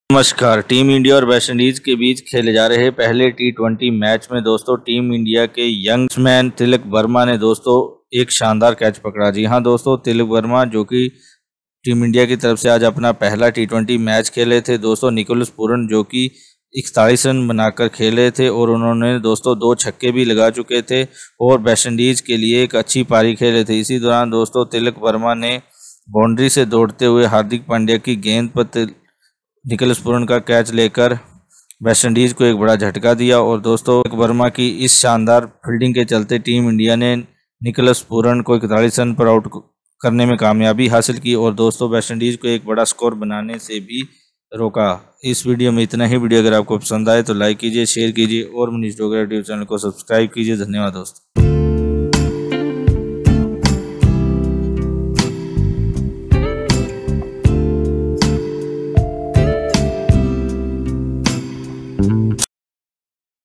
नमस्कार। Team India और West Indies के बीच खेले जा रहे पहले T20 मैच में दोस्तों टीम इंडिया के यंग्समैन तिलक वर्मा ने दोस्तों एक शानदार कैच पकड़ा। जी हां दोस्तों, तिलक वर्मा जो कि टीम इंडिया की तरफ से आज अपना पहला T20 मैच खेले थे दोस्तों। निकोलस पूरन जो कि 41 रन बनाकर खेले थे और उन्होंने दोस्तों 2 छक्के भी लगा चुके थे और वेस्ट इंडीज के लिए एक अच्छी पारी खेले थे। इसी दौरान दोस्तों तिलक वर्मा ने बाउंड्री से दौड़ते हुए हार्दिक पांड्या की गेंद पर निकोलस पूरन का कैच लेकर वेस्ट इंडीज को एक बड़ा झटका दिया और दोस्तों वर्मा की इस शानदार फील्डिंग के चलते टीम इंडिया ने निकोलस पूरन को 41 रन पर आउट करने में कामयाबी हासिल की और दोस्तों वेस्ट इंडीज को एक बड़ा स्कोर बनाने से भी रोका। इस वीडियो में इतना ही। वीडियो अगर आपको पसंद आए तो लाइक कीजिए, शेयर कीजिए और मनीष डोगरा यूट्यूब चैनल को सब्सक्राइब कीजिए। धन्यवाद दोस्तों।